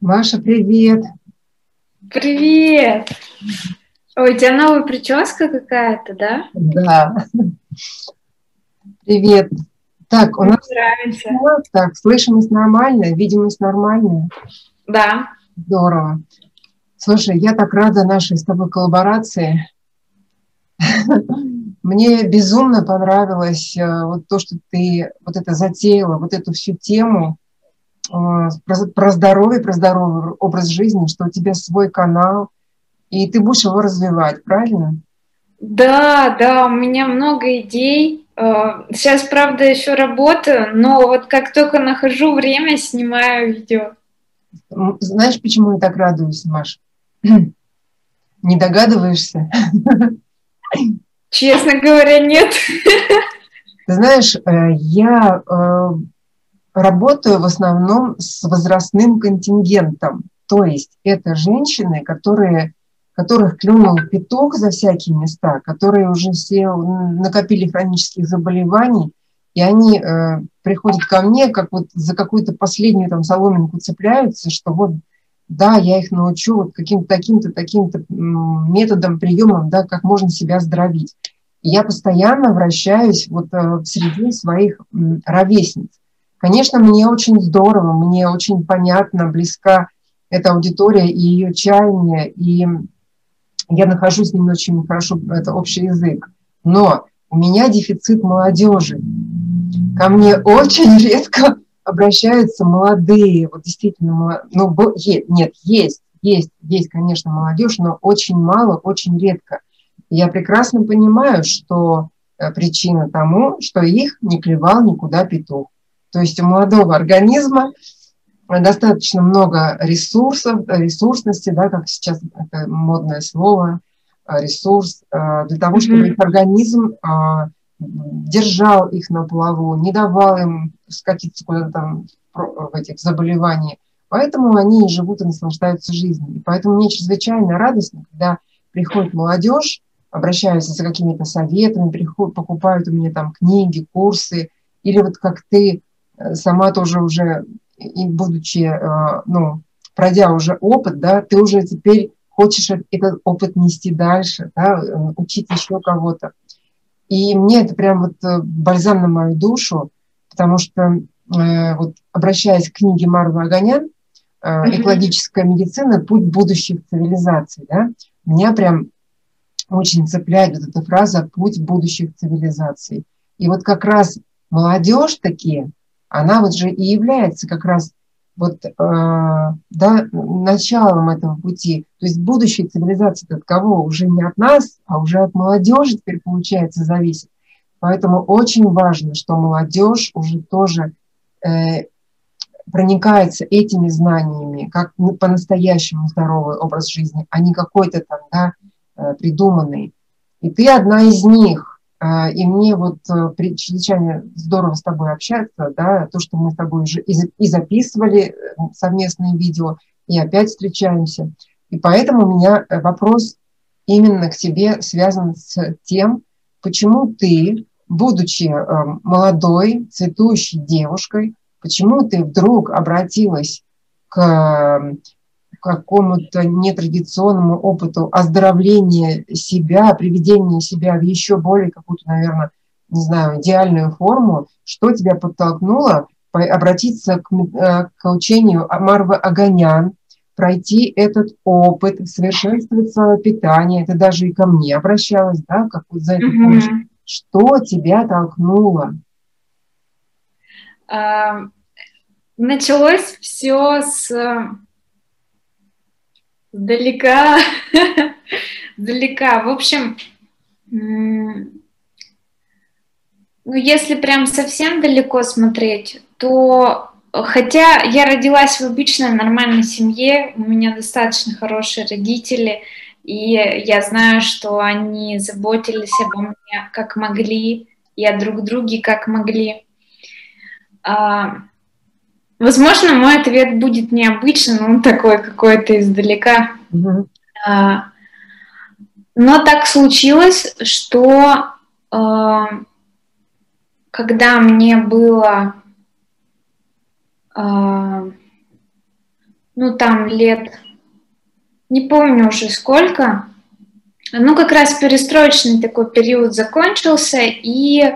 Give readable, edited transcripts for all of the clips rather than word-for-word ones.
Маша, привет! Привет! Ой, у тебя новая прическа какая-то, да? Да, привет. Так, у Мне нас нравится. так, слышимость нормальная, видимость нормальная. Да. Здорово. Слушай, я так рада нашей с тобой коллаборации. Мне безумно понравилось вот то, что ты вот это затеяла, вот эту всю тему про здоровый образ жизни, что у тебя свой канал, и ты будешь его развивать, правильно? Да, да, у меня много идей. Сейчас, правда, еще работаю, но вот как только нахожу время, снимаю видео. Знаешь, почему я так радуюсь, Маш? Не догадываешься? Честно говоря, нет. Ты знаешь, я работаю в основном с возрастным контингентом. То есть это женщины, которых клюнул петух за всякие места, которые уже все накопили хронических заболеваний, и они приходят ко мне, как вот за какую-то последнюю там соломинку цепляются, что вот, да, я их научу вот каким-то таким-то, таким-то методом, приемом, да, как можно себя оздоровить. И я постоянно вращаюсь вот в среде своих ровесниц. Конечно, мне очень здорово, мне очень понятна, близка эта аудитория и ее чаяние, и я нахожу с ними очень хорошо это общий язык. Но у меня дефицит молодежи. Ко мне очень редко обращаются молодые, вот действительно, ну, нет, есть, конечно, молодежь, но очень мало, очень редко. И я прекрасно понимаю, что причина тому, что их не клевал никуда петух. То есть у молодого организма достаточно много ресурсов, ресурсности, да, как сейчас это модное слово, ресурс, для того, чтобы их Мгм. организм держал их на плаву, не давал им скатиться куда-то там в этих заболеваниях. Поэтому они и живут и наслаждаются жизнью. И поэтому мне чрезвычайно радостно, когда приходит молодежь, обращаются за какими-то советами, приходят, покупают у меня там книги, курсы, или вот как ты сама тоже уже, и будучи, ну, пройдя уже опыт, да, ты уже теперь хочешь этот опыт нести дальше, да, учить еще кого-то. И мне это прям вот бальзам на мою душу, потому что вот обращаясь к книге Марвы Аганян Мгм. «Экологическая медицина. Путь будущих цивилизаций», да, меня прям очень цепляет вот эта фраза «путь будущих цивилизаций». И вот как раз молодежь такие, она вот же и является как раз вот, да, началом этого пути. То есть будущее цивилизации от кого? Уже не от нас, а уже от молодежи теперь, получается, зависит. Поэтому очень важно, что молодежь уже тоже проникается этими знаниями, как по-настоящему здоровый образ жизни, а не какой-то там, да, придуманный. И ты одна из них. И мне вот чрезвычайно здорово с тобой общаться, да, то, что мы с тобой уже и записывали совместные видео, и опять встречаемся. И поэтому у меня вопрос именно к тебе связан с тем, почему ты, будучи молодой, цветущей девушкой, почему ты вдруг обратилась к какому-то нетрадиционному опыту оздоровления себя, приведения себя в еще более какую-то, наверное, не знаю, идеальную форму? Что тебя подтолкнуло обратиться к учению Марвы Аганян, пройти этот опыт, совершенствовать свое питание? Ты даже и ко мне обращалась, да, как вот за этой помощью. Мгм. Что тебя толкнуло? А, Началось все сдалека. Сдалека. В общем, ну, если прям совсем далеко смотреть, то хотя я родилась в обычной нормальной семье, у меня достаточно хорошие родители, и я знаю, что они заботились обо мне как могли, и о друг друге как могли. А, Возможно, мой ответ будет необычный, но он такой какой-то издалека. Мгм. А, Но так случилось, что когда мне было а, ну там лет, не помню уже сколько, ну как раз перестроечный такой период закончился, и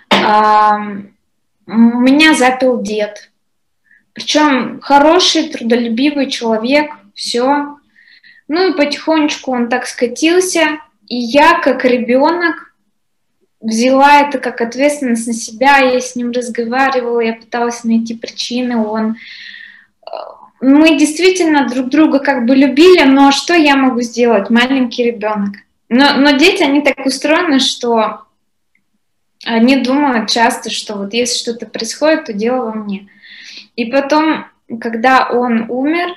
меня запил дед. Причем хороший, трудолюбивый человек, все. Ну и потихонечку он так скатился, и я, как ребенок, взяла это как ответственность на себя, я с ним разговаривала, я пыталась найти причины, мы действительно друг друга как бы любили, но что я могу сделать, маленький ребенок? Но дети, они так устроены, что они думают часто, что вот если что-то происходит, то дело во мне. И потом, когда он умер,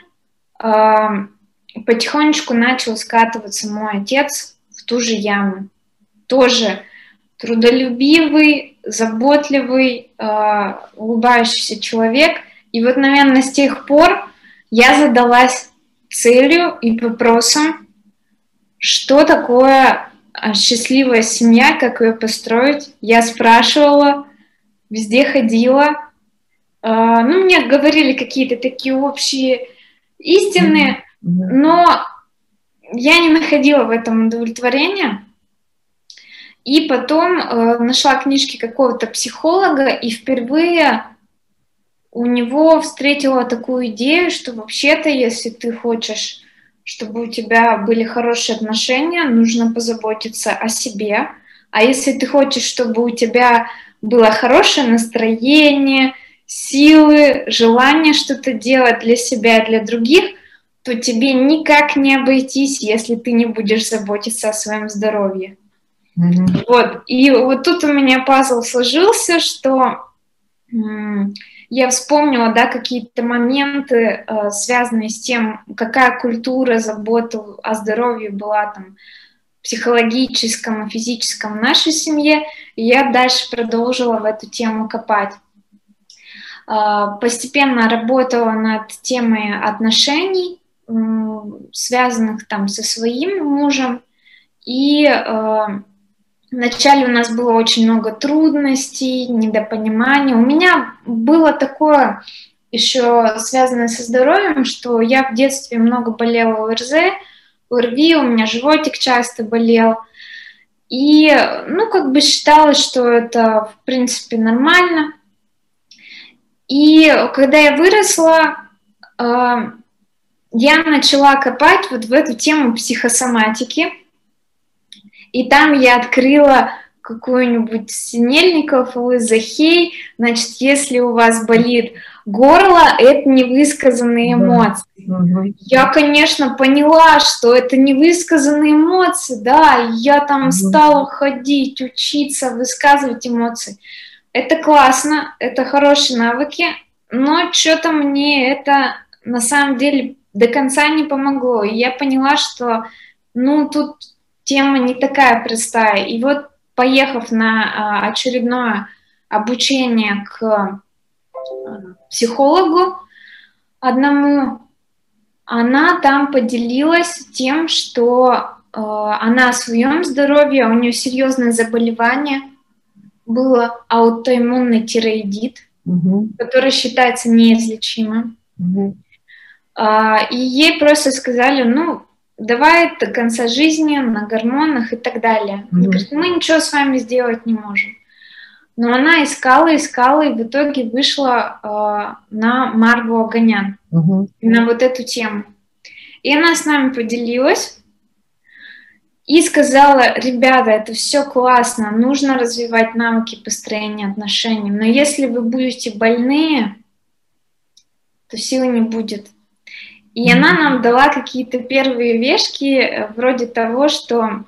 потихонечку начал скатываться мой отец в ту же яму. Тоже трудолюбивый, заботливый, улыбающийся человек. И вот, наверное, с тех пор я задалась целью и вопросом, что такое счастливая семья, как ее построить. Я спрашивала, везде ходила. Ну, мне говорили какие-то такие общие истины, но я не находила в этом удовлетворения. И потом нашла книжки какого-то психолога, и впервые у него встретила такую идею, что вообще-то, если ты хочешь, чтобы у тебя были хорошие отношения, нужно позаботиться о себе. А если ты хочешь, чтобы у тебя было хорошее настроение, силы, желание что-то делать для себя и для других, то тебе никак не обойтись, если ты не будешь заботиться о своем здоровье. Вот. И вот тут у меня пазл сложился, что я вспомнила, да, какие-то моменты, связанные с тем, какая культура заботы о здоровье была там психологическом и физическом в нашей семье, и я дальше продолжила в эту тему копать. Постепенно работала над темой отношений, связанных там со своим мужем, и вначале у нас было очень много трудностей, недопонимания. У меня было такое еще связанное со здоровьем, что я в детстве много болела ОРЗ, ОРВИ, у меня животик часто болел. И, ну, как бы считалось, что это, в принципе, нормально. И когда я выросла, я начала копать вот в эту тему психосоматики. И там я открыла какую-нибудь Синельников, Луиза Хей. Значит, если у вас болит горло, это невысказанные эмоции. Я, конечно, поняла, что это невысказанные эмоции, да, и я там стала ходить, учиться, высказывать эмоции. Это классно, это хорошие навыки, но что-то мне это на самом деле до конца не помогло. И я поняла, что, ну, тут тема не такая простая. И вот, поехав на очередное обучение к психологу одному, она там поделилась тем, что она о своем здоровье, у нее серьезное заболевание было, аутоиммунный тиреоидит, который считается неизлечимым. И ей просто сказали, ну, давай до конца жизни на гормонах и так далее. Она говорит, мы ничего с вами сделать не можем. Но она искала, и в итоге вышла на Марву Оганян, на вот эту тему. И она с нами поделилась и сказала, ребята, это все классно, нужно развивать навыки построения отношений, но если вы будете больные, то сил не будет. И она нам дала какие-то первые вешки, вроде того, что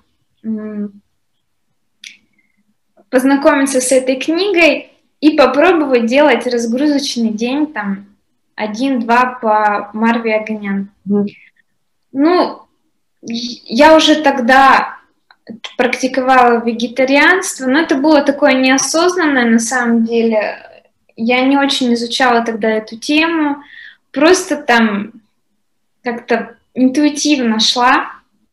познакомиться с этой книгой и попробовать делать разгрузочный день, там, 1-2 по Марве Оганян. Ну, я уже тогда практиковала вегетарианство, но это было такое неосознанное на самом деле. Я не очень изучала тогда эту тему, просто там как-то интуитивно шла.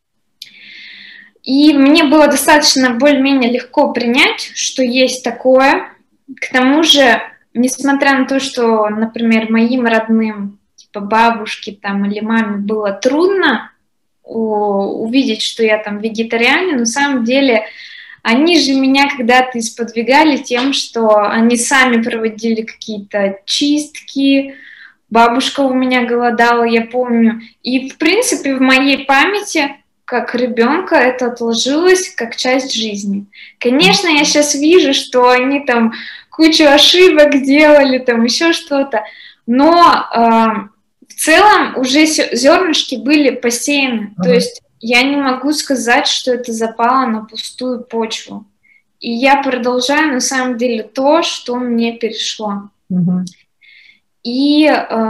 И мне было достаточно более-менее легко принять, что есть такое. К тому же, несмотря на то, что, например, моим родным типа бабушке там или маме было трудно увидеть, что я там вегетарианин, на самом деле они же меня когда-то исподвигали тем, что они сами проводили какие-то чистки, бабушка у меня голодала, я помню. И, в принципе, в моей памяти, как ребенка, это отложилось как часть жизни. Конечно, я сейчас вижу, что они там кучу ошибок делали, там еще что-то, но в целом уже зернышки были посеяны. То есть я не могу сказать, что это запало на пустую почву. И я продолжаю, на самом деле, то, что мне перешло. И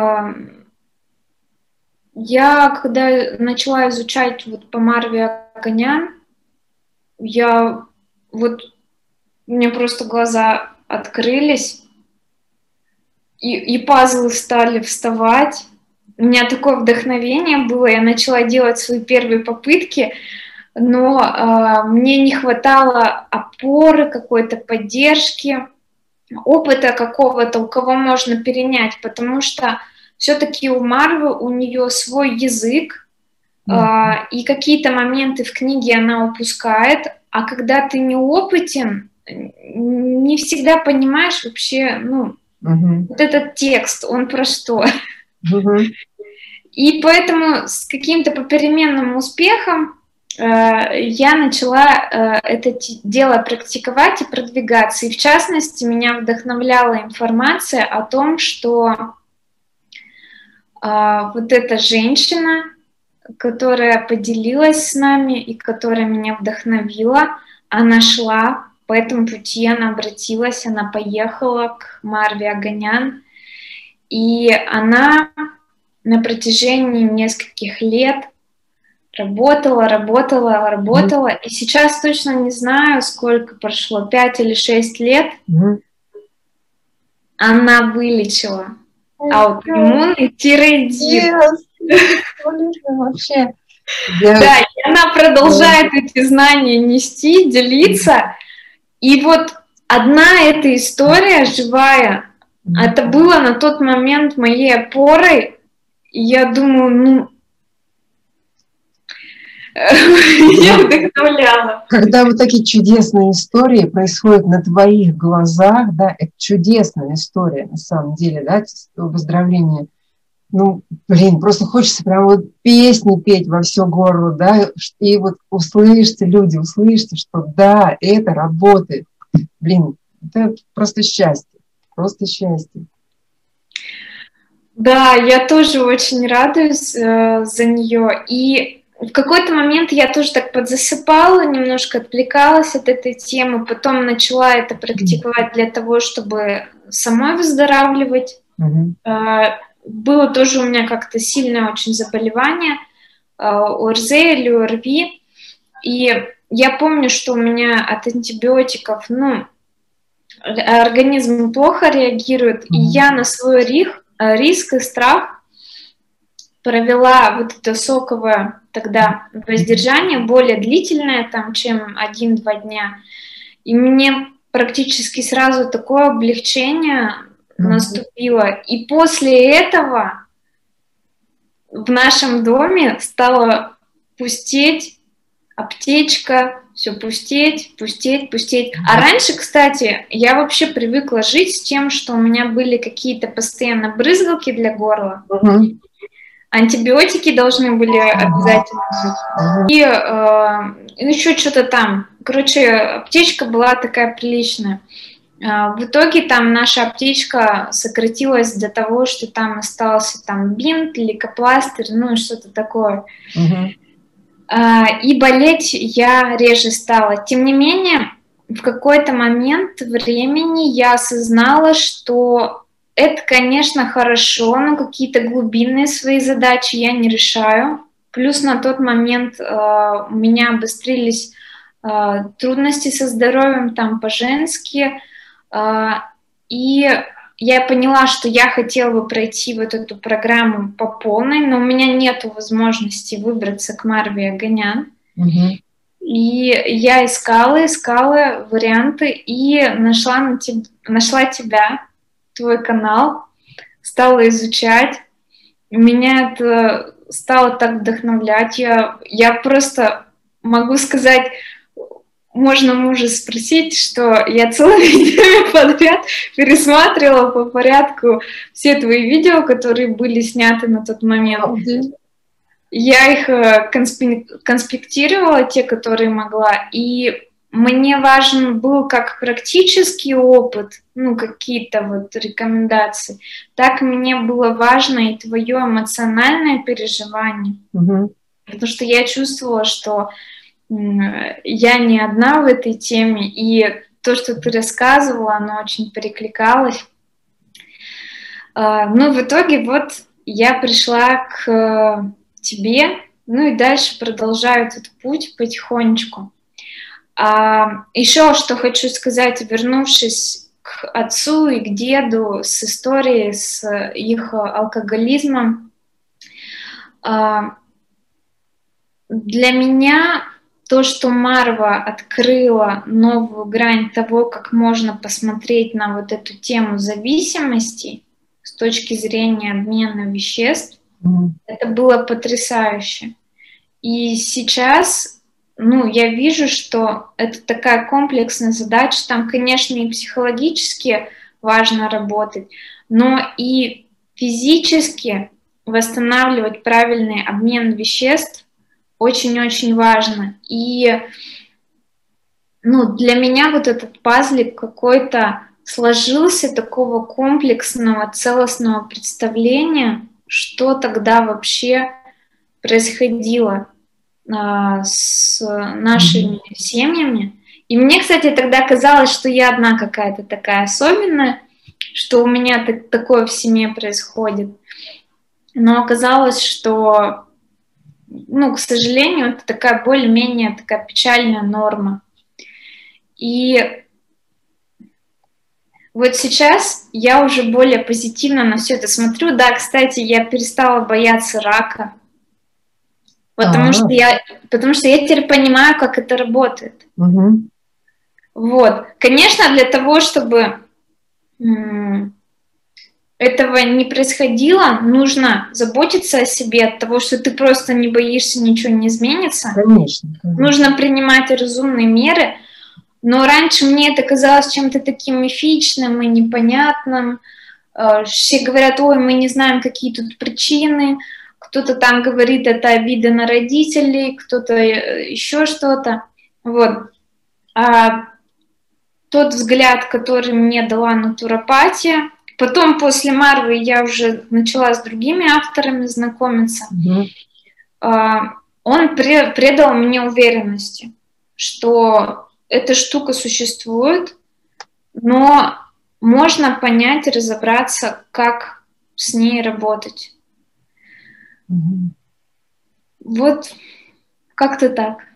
я, когда начала изучать вот по Марве Аганян, мне просто глаза открылись, и пазлы стали вставать. У меня такое вдохновение было, я начала делать свои первые попытки, но мне не хватало опоры, какой-то поддержки, опыта какого-то, у кого можно перенять, потому что все-таки у Марвы, у нее свой язык, и какие-то моменты в книге она упускает, а когда ты неопытен, не всегда понимаешь вообще, вот этот текст, он про что. И поэтому с каким-то попеременным успехом я начала это дело практиковать и продвигаться. И в частности, меня вдохновляла информация о том, что вот эта женщина, которая поделилась с нами и которая меня вдохновила, она шла по этому пути, она обратилась, она поехала к Марве Аганян, и она на протяжении нескольких лет работала, и сейчас точно не знаю, сколько прошло, 5 или 6 лет, она вылечила аутоиммунный тиреоидит. Вообще. Да, и она продолжает эти знания нести, делиться. И вот одна эта история живая, это было на тот момент моей опорой. И я думаю, я вдохновляла. Когда вот такие чудесные истории происходят на твоих глазах, да, это чудесная история на самом деле, да, выздоровление. Просто хочется прям вот песни петь во все горло, да, и вот люди услышите, что да, это работает. Это просто счастье, просто счастье. Да, я тоже очень радуюсь за нее. И в какой-то момент я тоже так подзасыпала, немножко отвлекалась от этой темы, потом начала это практиковать для того, чтобы самой выздоравливать. Было тоже у меня как-то сильное очень заболевание, ОРЗ или ОРВИ, и я помню, что у меня от антибиотиков, организм плохо реагирует, и я на свой риск и страх провела вот это соковое тогда воздержание, более длительное, чем 1-2 дня, и мне практически сразу такое облегчение наступило. И после этого в нашем доме стала пустеть аптечка, все пустеть. А раньше, кстати, я вообще привыкла жить с тем, что у меня были какие-то постоянно брызгалки для горла. Антибиотики должны были обязательно быть. И еще что-то там. Короче, аптечка была такая приличная. В итоге там наша аптечка сократилась до того, что там остался бинт, лейкопластырь, что-то такое. И болеть я реже стала. Тем не менее, в какой-то момент времени я осознала, что это, конечно, хорошо, но какие-то глубинные свои задачи я не решаю. Плюс на тот момент у меня обострились трудности со здоровьем по-женски. И я поняла, что я хотела бы пройти вот эту программу по полной, но у меня нет возможности выбраться к Марве Аганян. И я искала варианты и нашла тебя, твой канал, стала изучать. меня это стало так вдохновлять. Я просто могу сказать, можно мужа спросить, что я целыми днями подряд пересматривала по порядку все твои видео, которые были сняты на тот момент. Я их конспектировала, те, которые могла, и мне важен был как практический опыт, ну, какие-то вот рекомендации, так мне было важно и твое эмоциональное переживание, потому что я чувствовала, что я не одна в этой теме, и то, что ты рассказывала, оно очень перекликалось. Ну, в итоге вот я пришла к тебе, ну и дальше продолжаю этот путь потихонечку. Еще что хочу сказать, вернувшись к отцу и к деду с историей, с их алкоголизмом, для меня то, что Марва открыла новую грань того, как можно посмотреть на вот эту тему зависимости с точки зрения обмена веществ, это было потрясающе. И сейчас, ну, я вижу, что это такая комплексная задача. Там, конечно, и психологически важно работать, но и физически восстанавливать правильный обмен веществ очень-очень важно. И, ну, для меня вот этот пазлик какой-то сложился, такого комплексного, целостного представления, что тогда вообще происходило с нашими семьями. И мне, кстати, тогда казалось, что я одна какая-то такая особенная, что у меня такое в семье происходит. Но оказалось, что, ну, к сожалению, это такая более-менее такая печальная норма. И вот сейчас я уже более позитивно на все это смотрю. Да, кстати, я перестала бояться рака, потому что я теперь понимаю, как это работает. Вот. Конечно, для того, чтобы этого не происходило, нужно заботиться о себе, от того, что ты просто не боишься, ничего не изменится. Конечно. Нужно принимать разумные меры. Но раньше мне это казалось чем-то таким мифичным и непонятным. Все говорят: ой, мы не знаем, какие тут причины. Кто-то там говорит, это обида на родителей, кто-то еще что-то. Вот. А тот взгляд, который мне дала натуропатия, потом после Марвы я уже начала с другими авторами знакомиться, он придал мне уверенности, что эта штука существует, но можно понять и разобраться, как с ней работать. Вот как-то так.